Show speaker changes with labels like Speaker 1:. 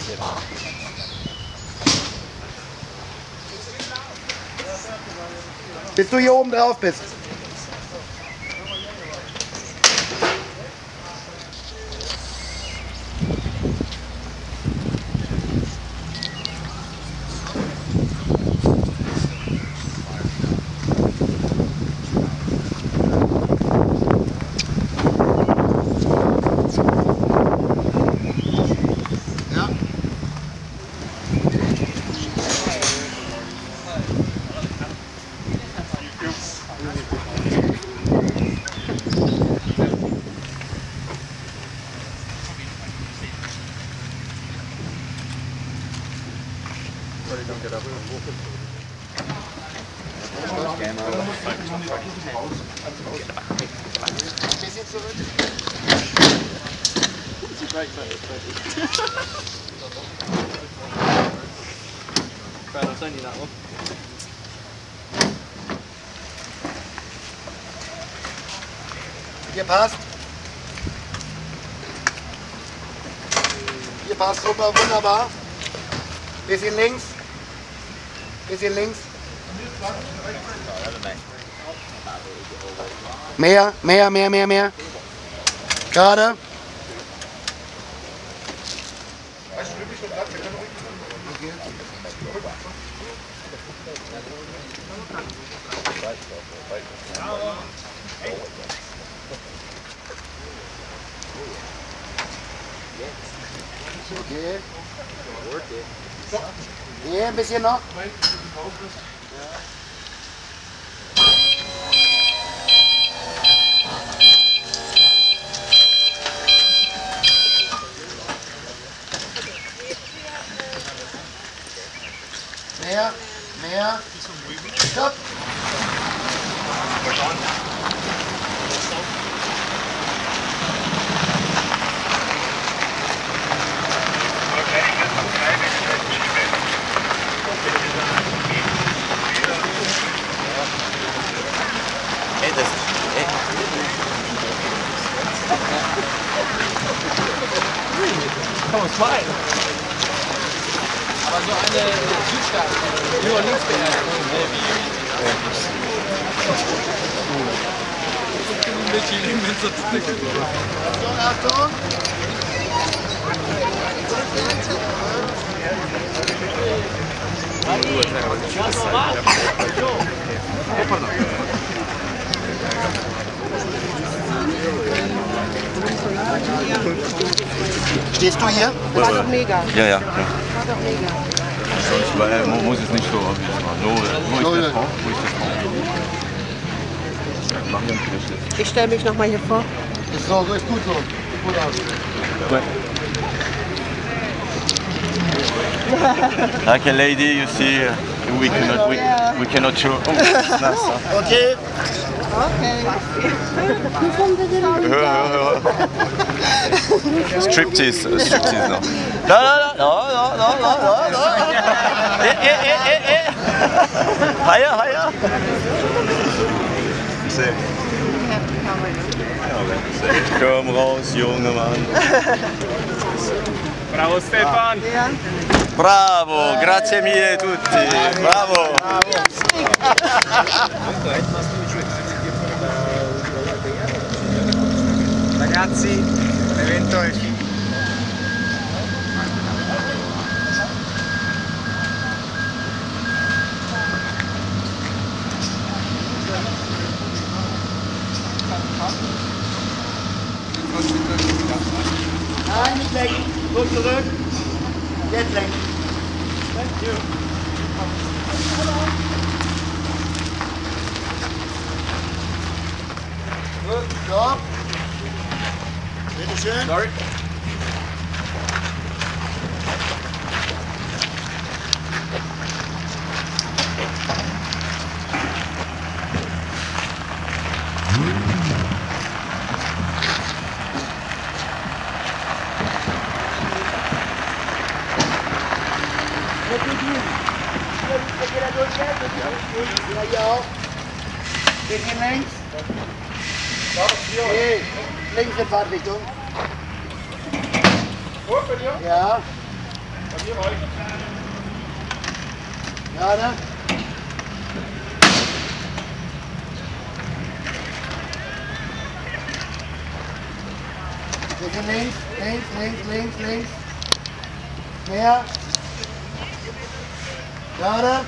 Speaker 1: Bis du hier oben drauf bist. Bisschen zurück. Hier passt. Hier passt super, wunderbar. Bisschen links. Bisschen links. Mehr. Gerade. Okay. Hier ein bisschen noch. Mehr. Stopp.
Speaker 2: Komm, zwei. Aber so eine Südstadt, nur links beherrscht.
Speaker 1: Achtung. Stehst du hier?
Speaker 3: War doch mega.
Speaker 4: Ja.
Speaker 3: War doch mega.
Speaker 4: Man muss es nicht so machen. Nur ich das brauche.
Speaker 3: Ich stelle mich noch mal hier vor.
Speaker 1: Ist so ist gut so. Gut aus.
Speaker 4: Like a lady, you see, we cannot show. Oh, it's nice.
Speaker 1: Okay.
Speaker 3: Okay. Wie kommen wir denn auch
Speaker 4: Striptease noch. No. Higher. Komm raus, junge Mann.
Speaker 2: Bravo Stefan!
Speaker 3: Ja.
Speaker 4: Bravo, grazie mille tutti. Bravo.
Speaker 2: Ragazzi, l'evento è finito.
Speaker 1: Nein, nicht lenken. Gut zurück. Jetzt lenken. Thank you. Gut, stopp. Bitte schön.
Speaker 2: Sorry.
Speaker 1: Ja, hier auch. Bisschen links. Okay. Links in Fahrtrichtung. Ja. Gerade. Bisschen links, links, links, links, links. Mehr. Gerade.